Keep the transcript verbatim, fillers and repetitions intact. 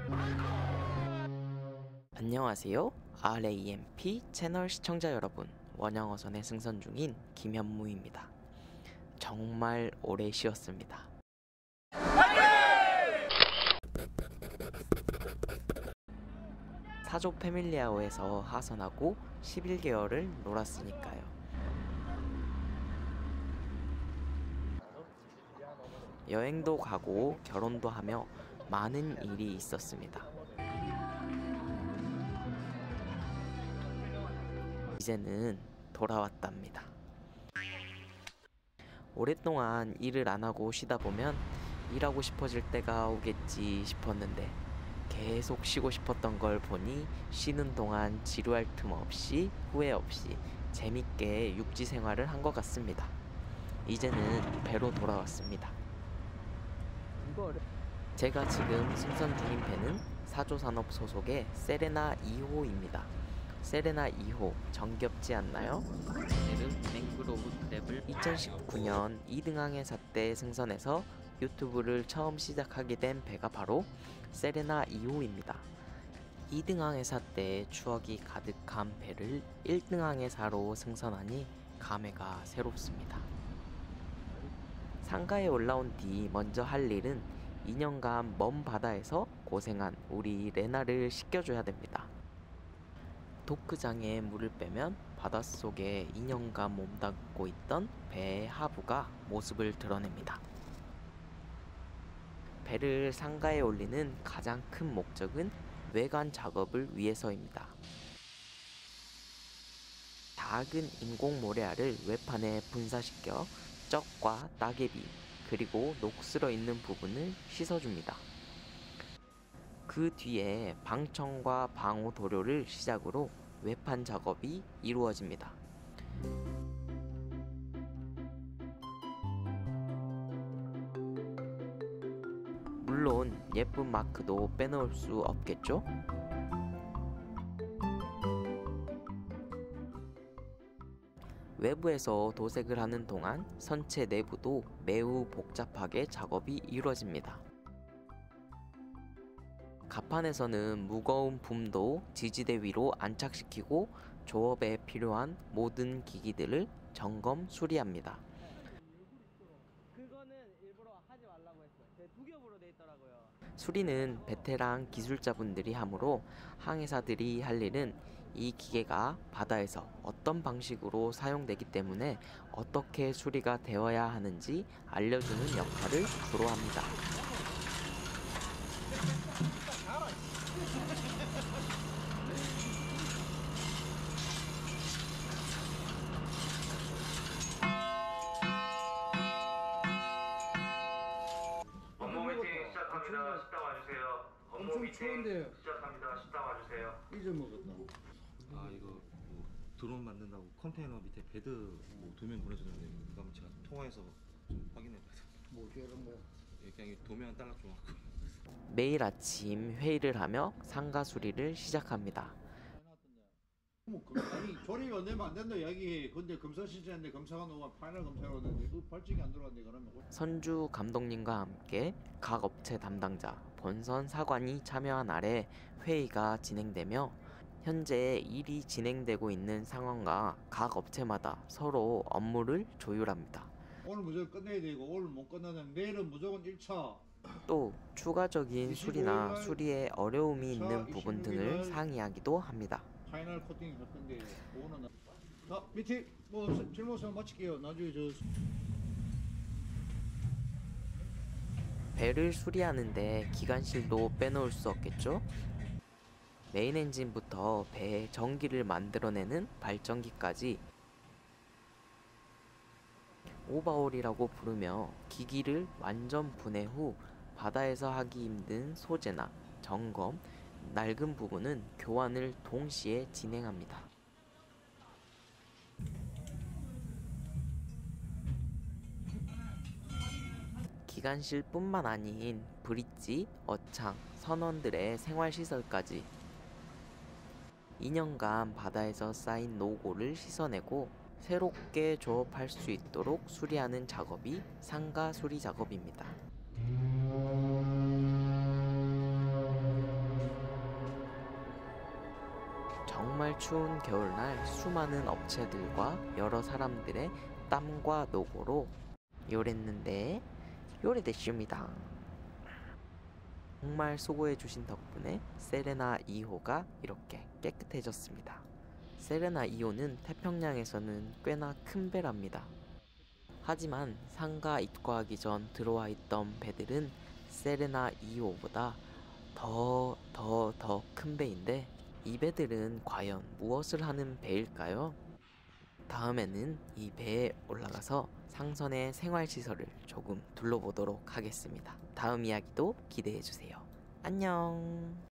안녕하세요. 알에이엠피 채널 시청자 여러분, 원양어선에 승선 중인 김현무입니다. 정말 오래 쉬었습니다. 사조 패밀리아워에서 하선하고 십일 개월을 놀았으니까요. 여행도 가고 결혼도 하며 많은 일이 있었습니다. 이제는 돌아왔답니다. 오랫동안 일을 안 하고 쉬다 보면 일하고 싶어질 때가 오겠지 싶었는데 계속 쉬고 싶었던 걸 보니 쉬는 동안 지루할 틈 없이 후회 없이 재밌게 육지 생활을 한 것 같습니다. 이제는 배로 돌아왔습니다. 제가 지금 승선 중인 배는 사조산업 소속의 세레나 이 호입니다. 세레나 이 호 정겹지 않나요? 오늘은 맹그로브 크랩을 이천십구 년 이등항해사 때 승선해서 유튜브를 처음 시작하게 된 배가 바로 세레나 이 호입니다. 이등항해사 때 추억이 가득한 배를 일등항해사로 승선하니 감회가 새롭습니다. 상가에 올라온 뒤 먼저 할 일은 이 년간 먼 바다에서 고생한 우리 레나를 씻겨줘야 됩니다. 도크장에 물을 빼면 바닷속에 이 년간 몸담고 있던 배의 하부가 모습을 드러냅니다. 배를 상가에 올리는 가장 큰 목적은 외관 작업을 위해서입니다. 작은 인공 모래알을 외판에 분사시켜 쩍과 따개비 그리고 녹슬어 있는 부분을 씻어줍니다. 그 뒤에 방청과 방호 도료를 시작으로 외판 작업이 이루어집니다. 물론 예쁜 마크도 빼놓을 수 없겠죠? 외부에서 도색을 하는 동안 선체 내부도 매우 복잡하게 작업이 이루어집니다. 갑판에서는 무거운 붐도 지지대 위로 안착시키고 조업에 필요한 모든 기기들을 점검 수리합니다. 그거는 일부러 하지 말라고 했어요. 제 두 겹으로 돼 있더라고요. 수리는 베테랑 기술자분들이 하므로 항해사들이 할 일은 이 기계가 바다에서 어떤 방식으로 사용되기 때문에 어떻게 수리가 되어야 하는지 알려주는 역할을 주로 합니다. 업무 미팅 시작합니다. 식당 와주세요. 업무 엄청 미팅 추운데. 시작합니다. 식당 와주세요. 잊어먹었나? 아 이거 뭐 드론 만든다고 컨테이너 밑에 베드 뭐 도면 보내주는데 그거 한번 제가 통화해서 좀 확인해봐서 뭐 이런 거야? 그냥 도면 딸락 좀 하고. 매일 아침 회의를 하며 상가 수리를 시작합니다. 뭐 그, 아니 조립 안 되면 안 된다 이야기. 근데 검사 실제인데 검사가 너무 파이널 검사가 오는데 그 발칙이 안 들어갔네 그러면. 선주 감독님과 함께 각 업체 담당자, 본선 사관이 참여한 아래 회의가 진행되며 현재 일이 진행되고 있는 상황과 각 업체마다 서로 업무를 조율합니다. 오늘 무조건 끝내야 되고 오늘 못 끝나면 내일은 무조건 일 차. 또 추가적인 수리나 수리에 어려움이 있는 부분 등을 상의하기도 합니다. 파이널 코팅이 될 건데 그거는 자 미팅 뭐 질문 없으면 마칠게요. 나중에 저 배를 수리하는데 기관실도 빼놓을 수 없겠죠? 메인 엔진부터 배에 전기를 만들어내는 발전기까지 오버홀이라고 부르며 기기를 완전 분해 후 바다에서 하기 힘든 소재나 점검, 낡은 부분은 교환을 동시에 진행합니다. 기관실뿐만 아닌 브릿지, 어창, 선원들의 생활시설까지 이 년간 바다에서 쌓인 노고를 씻어내고 새롭게 조업할 수 있도록 수리하는 작업이 상가 수리 작업입니다. 추운 겨울날 수많은 업체들과 여러 사람들의 땀과 노고로 요랬는데 요래됐습니다. 정말 수고해주신 덕분에 세레나 이 호가 이렇게 깨끗해졌습니다. 세레나 이 호는 태평양에서는 꽤나 큰 배랍니다. 하지만 상가 입고하기 전 들어와 있던 배들은 세레나 이 호보다 더 더 더 큰 배인데 이 배들은 과연 무엇을 하는 배일까요? 다음에는 이 배에 올라가서 상선의 생활시설을 조금 둘러보도록 하겠습니다. 다음 이야기도 기대해주세요. 안녕.